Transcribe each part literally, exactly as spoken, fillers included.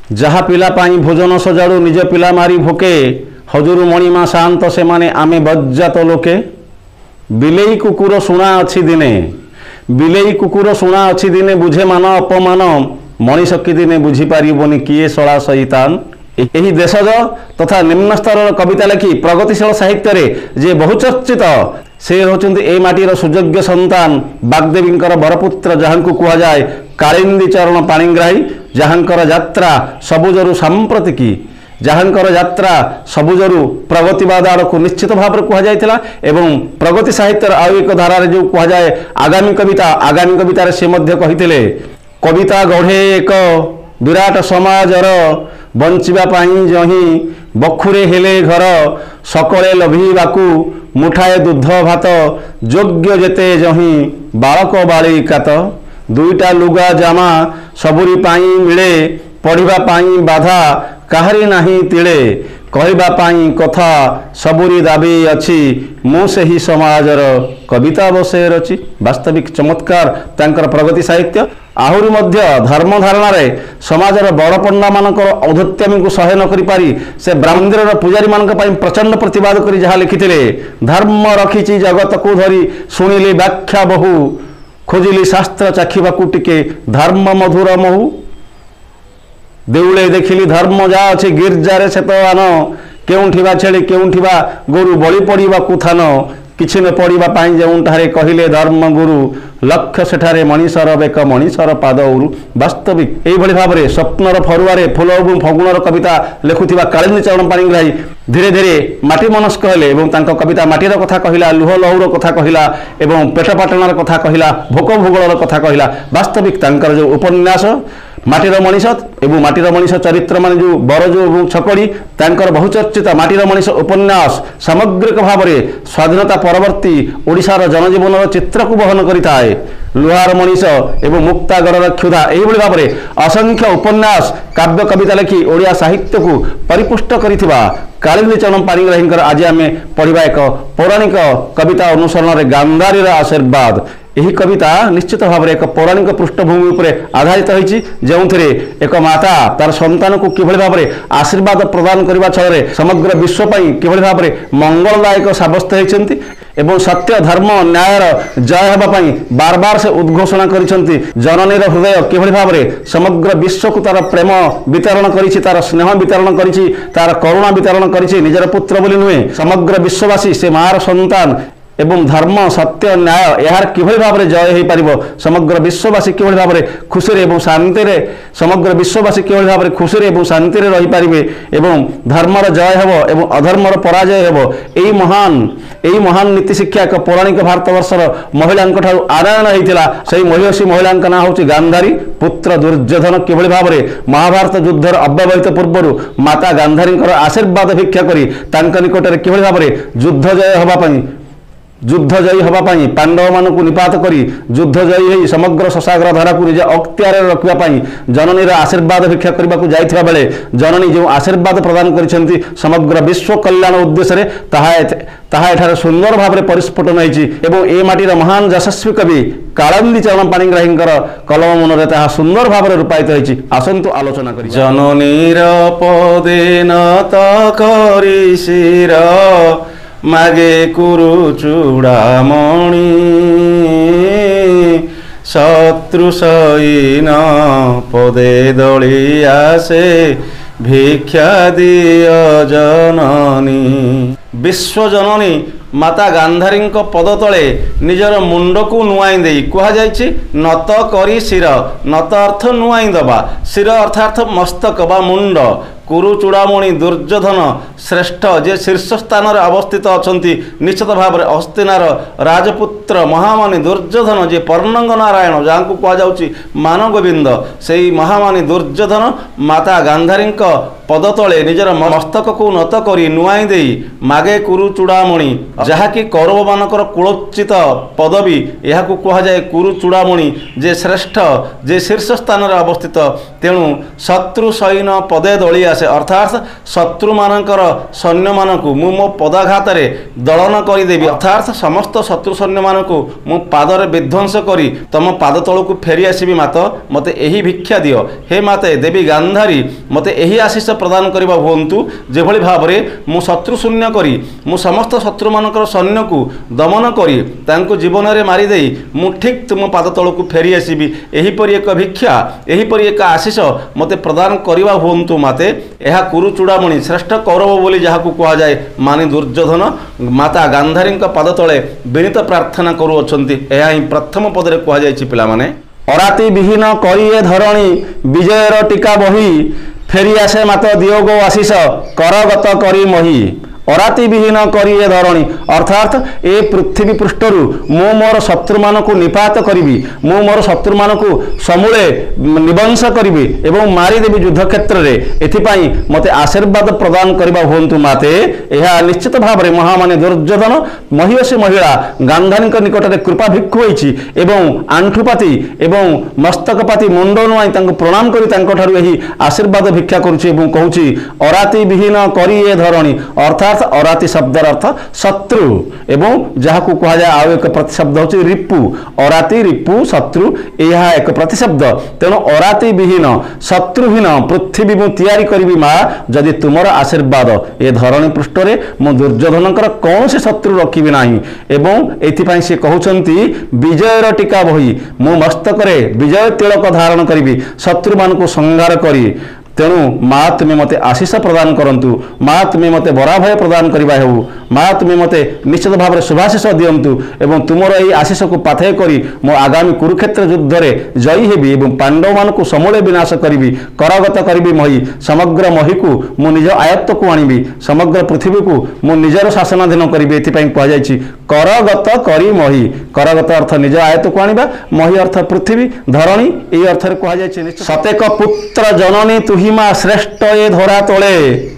जहा पिला पाई भोजन सजाड़ू निज पिला मारी भोके हजूर मणिमा शांत से माने आमे बज्जात लोके बिलेई कुकुर शुणा अच्छी दिने बिलेई कुकुर शुणा अच्छी दिने बुझे मान अपमान मनीष कि दिने बुझी पारिबनी किए सला शैतान। यही देशज तथा निम्न स्तर कविता लिखि प्रगतिशील साहित्य रे जे बहुचर्चित से होचंती ए माटीर सुयोग्य संतान बाग्देवी बरपुत्र जहांकु कुहा जाए कालिंदी चरण पाणिग्राही जहांकर यात्रा सबुजरु सांप्रतिकी जहांकर यात्रा सबुजरु प्रगतिवाद आड़क निश्चित भाव में कह जाइथिला एवं प्रगति साहित्य आउ एक धारा जो कह जाए आगामी कविता आगामी कवितार से मध्य कहिथिले कविता गढ़े एक विराट समाजर बंचिबा पाई जही बखुरे हेले घर सकले लभिबाकू मुठाए दुध भात योग्य जेते जही बालक बालिकात दुईटा लुगा जामा सबुरी पाई मिले पढ़िबा पाई बाधा काहरी नाही तिले कहबा पाई कथा सबुरी दाबी अच्छी मु सेही समाजर कविता बसे रची। वास्तविक चमत्कार तांकर प्रगति साहित्य आहुरी मध्य धर्म धारणा रे समाजर बड़ पंडा मानकर औद्धत्यामी को सह्य न करि पारी से ब्राह्मण पूजारी मानक पई प्रचंड प्रतिवाद करी जहा लिखिथिले धर्म रखिछि जगत को धरी सुनिली व्याख्या बहु खोजिली शास्त्र चाखिबाकू टिके धर्म मधुर महु देउले देखिली धर्म जा अच्छे गिरजारे से तो आन केउठिबा छेली केउठिबा गोरु बलि पड़िबा कुथान किछि न पड़िबा पाई जेउठारे कहिले धर्म गुरु लक्ष्य सेठारे मनीषर बेक मनीषर पाद उरु। वास्तविक एई भली भाबरे स्वप्नर फरुआरे फूल एवं फगुणर कविता लेखुथिबा कालिंदी चरण पाणिग्राही धीरे धीरे माटी मनस्क हेले एवं तांको कविता माटीर कथा कहिला लुह लहुर कथा कहिला एवं पेट पाटणार कथा कहिला भोक भूगोलर कथा कहिला। वास्तविक तांकर जो उपन्यास माटीर मनीष एवं माटीर मनीष चरित्र मान जो बरजो एवं छकड़ी तांकर बहुचर्चित माटीर मनीष उपन्यास सामग्रिक भाव में स्वाधीनता परवर्ती ओडिशार जनजीवन चित्र को बहन करिथाए। लुहार मनीष एवं मुक्तागरर क्षुधा एहिभଳି भाव में असंख्य उपन्यास काव्य कविता लिखि ओडिया साहित्य को परिपुष्ट करिथिबा कालिंदी चरण पाणिग्राही आज आम पढ़ा एक पौराणिक कविता अनुसरण में गांधारीर आशीर्वाद। यही कविता निश्चित भाव में एक पौराणिक पृष्ठभूमि पर आधारित होती जो एक माता तार संतान को किभଳି भाव में आशीर्वाद प्रदान करने छल समग्र विश्व किभଳି भाव में मंगलदायक साब्यस्त होती एवं सत्य धर्म न्यायर जय होगापी बार बार से उद्घोषणा करिसेंती। जननीर हृदय किभଳି भाव में समग्र विश्व को तार प्रेम वितरण करिछि तार स्नेह वितरण करिछि तार करुणा वितरण करिछि निजर पुत्र बोली नुहे समग्र विश्ववासी से मार संतान एवं धर्म सत्य न्याय यार किभଳି भाव में जय हो पारिबो समग्र विश्ववासी किभଳି भाव में खुशी एवं शांति रे समग्र विश्ववासी किभଳି भाव में खुशी एवं शांति रे रही पारिबे एवं धर्मर जय हेबो एवं अधर्मर पराजय हेबो। एई महान एई महान नीति शिक्षा एक पौराणिक भारतवर्षर महिलांक ठारू आनयन होइतिला। सेही महिषी महिलांक नाम होछि गांधारी पुत्र दुर्योधन किभଳି भाव में महाभारत युद्धर अव्यवहित पूर्वरु माता गांधारींकर आशीर्वाद भिक्षा करी तांक निकटरे किभଳି भाव में युद्ध जय होबा पई युद्ध जयी होगापी पांडव मान को निपात करी युद्ध जयी हो समग्र शशाग्र धारा को निज अख्तियार रखापी जननीर आशीर्वाद भिक्षा करने को जाइथिबा बेले जननी जो आशीर्वाद प्रदान करिसेंती समग्र विश्व कल्याण उद्देश्य ताहा एठारे सुंदर भाव में परिस्फुटन होइछि एवं ए माटीर महान यशस्वी कवि कालिंदी चरण पाणिग्राही कलम मन ताहा सुंदर भाव में रूपायित होइछि। आसंतु आलोचना करी। जननीर पदे नत करि शिर मागे कुरु चूड़ामणि शत्रु सैन पदे दली आसे भिक्षा दिय जननी। विश्व जननी माता गांधारी पद तले निजर मुंड को नुआई दे कह जाइछि नत करी शिर नत अर्थ नुआई दबा शिर अर्थात मस्तक बा मुंड कुरु चूड़ामणि दुर्योधन श्रेष्ठ जे शीर्ष स्थान में अवस्थित अच्छा निश्चित भाव में हस्तिनार राजपुत्र महामानी दुर्योधन जे पर्णंग नारायण जहाँ को कहुच्छी मानगोविंद से महामानी दुर्योधन माता गांधारी पद तले निजर मस्तक को नत करी नुआई दे मागे कुरु चूड़ामणि जहाँकि कौरव मानकर कुलोचित पदवी यह कहुए कुरु चूड़ामणि जे श्रेष्ठ जे शीर्ष स्थान में अवस्थित तेणु शत्रु सैन पदे दली आसे अर्थात शत्रु मानकर सैन्य मानक मु मो पदाघात दलन करदेवी अर्थात समस्त शत्रु सैन्य मानक मु पादरे विध्वंस करी तम पाद तलू फेरी आसबि मात मते एही भिक्षा दियो। हे माते देवी गांधारी मते एही आशीष प्रदान करबा हुंतु जेभଳି भाबरे मु शत्रु शून्य करी मु समस्त शत्रु मानकर सैन्य को दमन करी तांको जीवन रे मारी देई मु ठीक तुम पाद तलू फेरी आसबि एही परि एक भिक्षा एही परि एक आशीष मते प्रदान करबा हुंतु माते। एहा कुरु चूड़ामणि श्रेष्ठ कौरव बोली जाहाकू कहा जाए माने दुर्योधन माता गांधारी पाद तले विनीत प्रार्थना करुअछंती। एहा ही प्रथम पदरे कहा जायछि पिला माने अराति विहीन करिए धरणी विजयर टीका बही फेरी आसे मात दियोग आशीष करगत करी मही। अराति विहीन करिए धरणी अर्थात ए पृथ्वी पृष्ठरु मु मोर शत्रु मान को निपात करी मु मोर शत्रु मान को समूले निबंश करी एवं मारिदेवी युद्ध क्षेत्र में एथिपाई मते आशीर्वाद प्रदान करबा होंतु माते। यह निश्चित भाव में महामानी दुर्योधन महिषी महिला गांधारी निकट में कृपा भिक्षु होइछि एवं आंठुपाती एवं मस्तकपाती मुंड नुआई प्रणाम करी आशीर्वाद भिक्षा करुछि एवं कहूछि अराति विहीन करिए धरणी अर्थात अराति शब्दर अर्थ शत्रु एवं जहाँ को कहा जाए आउ एक प्रतिशब्द होची रिपु अराति रिपु शत्रु यह एक प्रतिशब्द तेणु अराति विहीन शत्रुहीन पृथ्वी मु तैयारी करी माँ जदि तुमर आशीर्वाद ए धरणी पृष्ठ में मु दुर्योधनकर कौन से शत्रु रखी नहीं एवं एथिपाई से कहउछंती विजयर टीका बही मु मस्तक विजय तिलक धारण करी शत्रु मान को संहार करी तेणु माँ तुम्हें मते आशीष प्रदान करंतु माँ तुम्हें मते बराभय प्रदान करवा हेउ माँ तुम्हें मते निश्चित भाव में शुभाशीष दियंतु एवं तुमर यही आशीष को पाथेय करी मो आगामी कुरुक्षेत्र युद्ध में जयी हेबी एवं पांडव मान को समूले विनाश करी करगत करी मही समग्र मही को मु निज आयत्त को आनिबी समग्र पृथ्वी को मु निजर शासनाधीन करी एथिपाई कहा जायछि करगत करी मही करगत अर्थ निज आयत्त को आनिबा मही अर्थ पृथ्वी धरणी एई अर्थ रे कहा जायछि सतेक पुत्र जननी तुही मा श्रेष्ठ ए धरा तले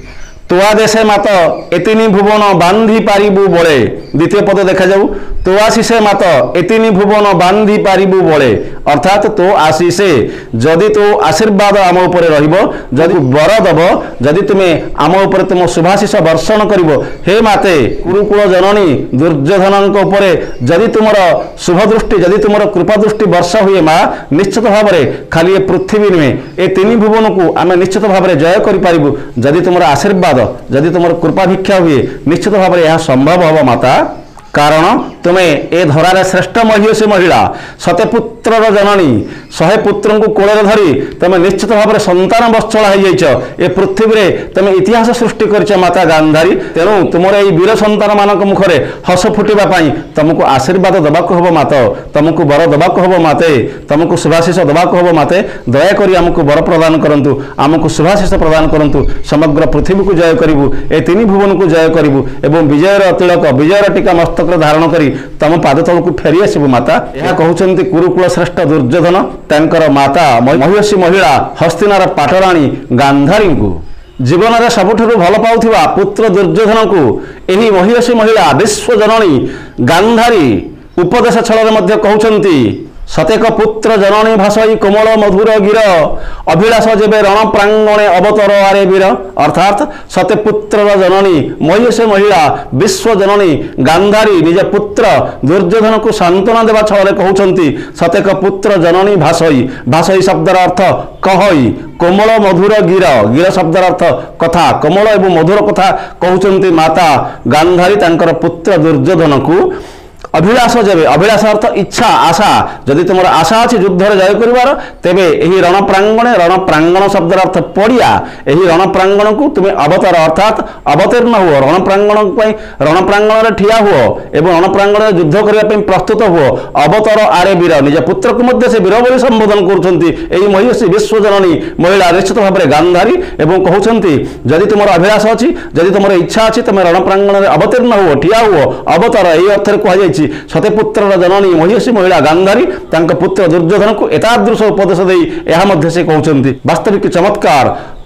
तुआ देशे मात एतिनी भुवन बांधी पारिबु बळे। द्वितीय पद देखा जाऊ तो आशीषे मात एतिनी भुवन बांधी पारिबु बळे अर्थात तो आशीषे जदि तो आशीर्वाद आम उपरे रहिबो जदि वर दब जदि तुमे आम उपरे तुम शुभाशीष वर्षण करिवो हे माते कुरुकुल जननी दुर्योधनक उपरे जदि तुमर शुभ दृष्टि जदि तुमर कृपा दृष्टि वर्ष हुए माँ निश्चित भाव में खाली ए पृथ्वी नुहे ए तीन भुवन को आम निश्चित भाव में जय करि पारिबु जदि तुमर आशीर्वाद जदि तुमर कृपा भिक्षा हुए निश्चित भाव में यह संभव हम माता कारण तुम्हें ए धरार श्रेष्ठ महिषी महिला सतेपुत्र जननी शहे पुत्र को कोल धरी तुम निश्चित भाव में संतान बत्सला हो ए पृथ्वी में तुम इतिहास सृष्टि कर माता गांधारी तेणु तुम ये वीर संतान मान मुखरे हस फुटापी तुमको आशीर्वाद देवाक हम मात तुमको वर देवाक हम माते तुमको शुभाशीष देवाक हम माते दयाकोरी आमको वर प्रदान करंतु आमको शुभाशीष प्रदान करंतु समग्र पृथ्वी को जय करूँ ए तीन भुवन को जय करूँ एवं विजयर तिलक विजयर टीका मस्तक धारण करी तम पाद तल को फेरी आसबु माता। यह कहउछंती कुरुकुल श्रेष्ठ दुर्योधन तांकर माता महिषी महिला हस्तिनार पाटराणी गांधारी को जीवन में सबुठु भल पाउथिबा पुत्र दुर्योधन को एही महिषी महिला विश्वजननी गांधारी उपदेश छल मध्य कहउछंती सतेक पुत्र जननी भाषई कोमल मधुर गिर अभिलाष जेबे रण प्रांगणे अवतर आरे वीर अर्थात सते पुत्र जननी महिषी महिला विश्व जननी गांधारी निज पुत्र दुर्योधन को सांत्वना देवा छल कहउछंती सतेक पुत्र जननी भाषई भाषई शब्दर अर्थ कहई कोमल मधुर गिर गिर शब्दर अर्थ कथा कोमल एवं मधुर कथा कहउछंती माता गांधारी तांकर पुत्र दुर्योधन को अभिलाष जेबे अभिलाष अर्थ इच्छा आशा जदि तुम आशा अच्छी युद्ध जय कर तेबे यही रण प्रांगण रण प्रांगण शब्दर अर्थ पड़िया यही रण प्रांगण को तुम्हें अवतार अर्थात अवतीर्ण हुओ रण प्रांगण रण प्रांगण में ठिया हुओ एवं रण प्रांगण में युद्ध करने प्रस्तुत हुओ अवतर आरे वीर निज पुत्र को मध्य से वीर बोली संबोधन कर महिषी विश्वजननी महिला निश्चित भाव में गांधारी एवं कहते जदि तुम अभिलाष अच्छी जदि तुम इच्छा अच्छी तुम रण प्रांगण में अवतीर्ण हुओ ठिया हुओ अवतार यही अर्थ कहुई सतेपुत्र जननी महिषी महिला गांधारी पुत्र दुर्योधन को एतादृश उपदेश दे से कहते वास्तविक चमत्कार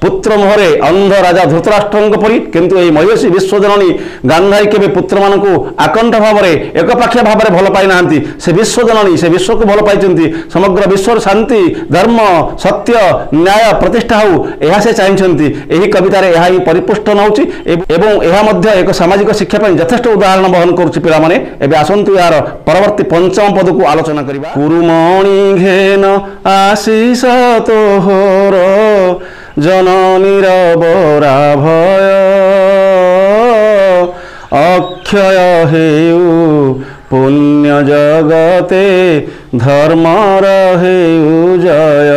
पुत्र मुहरे अंध राजा धृतराष्ट्र परी किंतु ये महिषी विश्वजननी गांधारी केबे पुत्र मानकु आकंठ भाव में एकपाखिया भाव में भल पाई नांती से विश्वजननी से विश्व को भल पाई समग्र विश्व शांति धर्म सत्य न्याय प्रतिष्ठा हो यह से चाहती यही कवितार यह ही परिपुष्ट नौची एवं यह एक सामाजिक शिक्षा यथेष्ट उदाहरण बहन करुच्ची पिलामाने एबे आसंतु यार परवर्ती पंचम पद को आलोचना करिबा। कुरुमणि घेन आशीष तोहर जननीर बरा भय अक्षय हेउ पुण्य जगते धर्मर हेउ जय।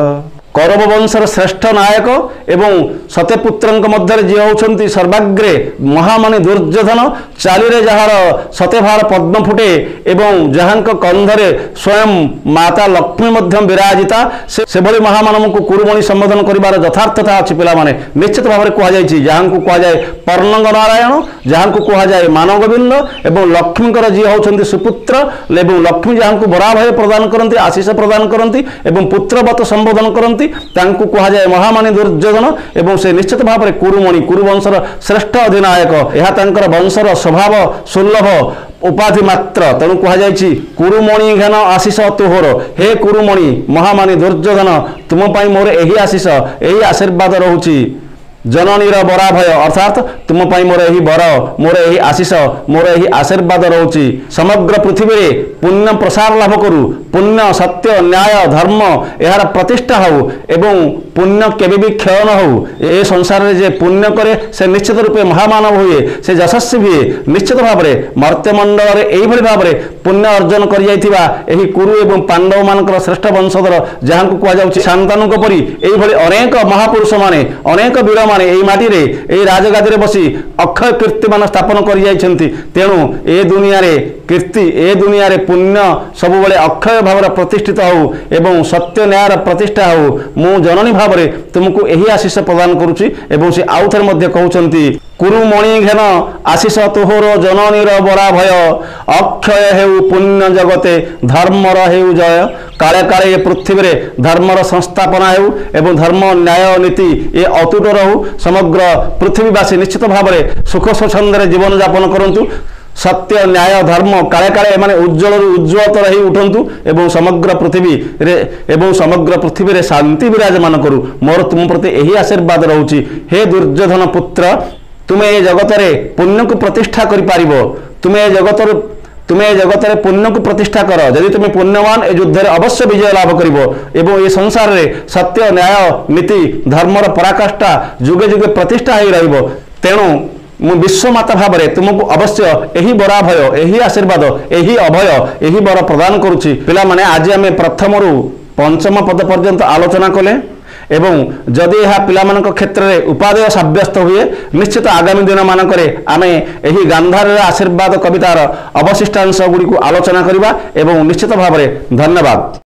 कौरव वंशर श्रेष्ठ नायक एवं सत्यपुत्र मध्य जी होती सर्वाग्रे महामणि दुर्योधन चाली जार सत्यभार पद्म फुटे एवं जहाँ कंधरे स्वयं माता लक्ष्मी मध्य विराजिता से भली महामान को कुरुमणि संबोधन कर यथार्थता अच्छी पाने निश्चित भाव में कहुई जहाँ को कहुए पर्णंग नारायण जहाँ को कहुए मानवगोविंद एवं लक्ष्मी जी होती सुपुत्र एवं लक्ष्मी जहाँ को बराभय प्रदान करती आशीष प्रदान करती एवं पुत्रवत संबोधन करती तांकु कहुए महामणि दुर्योधन एवं से निश्चित भाव में कुरुमणि कुरुवंशर श्रेष्ठ अधिनायक यह तांकर वंशर स्वभाव सुलभ उपाधि मात्र तेणु कहुई कुरुमणि घेन आशीष तोहर हे कुरुमणि महामणि दुर्योधन तुम मोर यही आशीष यही आशीर्वाद रोची जननीर बरा भय अर्थात तुम मोर यही बर मोर यही आशीष मोर यही आशीर्वाद रोची समग्र पृथ्वी में पुण्य प्रसार लाभ करू पुण्य सत्य न्याय धर्म यार प्रतिष्ठा हो एवं पुण्य केबे भी क्षय न हो ए संसार में जे पुण्य करे से निश्चित रूपे महामानव हुए से यशस्वी हुए निश्चित भाव में मर्त्यमंडल यही भाव में पुण्य अर्जन कर जाइथिबा एही कुरु एवं पांडव मानकर श्रेष्ठ वंशधर जहाँ को कहुई शांतानु परी यही अनेक महापुरुष माने अनेक वीर माने एही माटी रे एही राजगादी रे बसी अक्षय कीर्ति मान स्थापन कर जाइछन्ति तेणु ए दुनिया रे कीर्ति ए दुनिया रे पुण्य सब बेले अक्षय भाव प्रतिष्ठित हो एवं सत्य न्याय प्रतिष्ठा हो मु जननी भाव में तुमको यही आशीष प्रदान करुच्ची एवं से आउ थे मध्य कहते कुरुमणि घेन आशीष तोहर जननीर बरा भय अक्षय हेउ पुण्य जगते धर्मर हेउ जय काले काले ये पृथ्वी रे धर्मर संस्थापना हेउ एवं धर्म न्याय नीति ये अतुट रहू समग्र पृथ्वीवासी निश्चित भाव में सुख स्वच्छंद जीवन यापन करंतु सत्य न्याय धर्म काले काले माने उज्जवल उज्ज्वलतर ही उठंतु एवं समग्र पृथ्वी रे एवं समग्र पृथ्वी रे शांति विराजमान करू मोर तुम प्रति यही आशीर्वाद रहउची हे दुर्योधन पुत्र तुमे ए जगत रे पुण्य को प्रतिष्ठा करि पारिबो तुमे ए जगत रे तुमे ए जगत रे पुण्य को प्रतिष्ठा कर यदि तुमे पुण्यवान ए युद्ध रे अवश्य विजय लाभ करिवो एवं ए संसार रे सत्य न्याय नीति धर्मर पराकाष्ठा जुगे जुगे प्रतिष्ठा ही रहिबो तेणु मु विश्वमाता भाव में तुमको अवश्य यही बरा भय यही आशीर्वाद यही अभय यही बर प्रदान करुच्ची पिला माने आज आम प्रथम रु पंचम पद पर्यंत आलोचना कले एवं जदि यह पिलाମାନଙ୍କ क्षेत्र में उपादेय साब्यस्त हुए निश्चित आगामी दिन मानकरे आमे एही गांधार आशीर्वाद कवितार अवशिष्टांश गुड़ी को आलोचना करिबा एवं निश्चित भाव में धन्यवाद।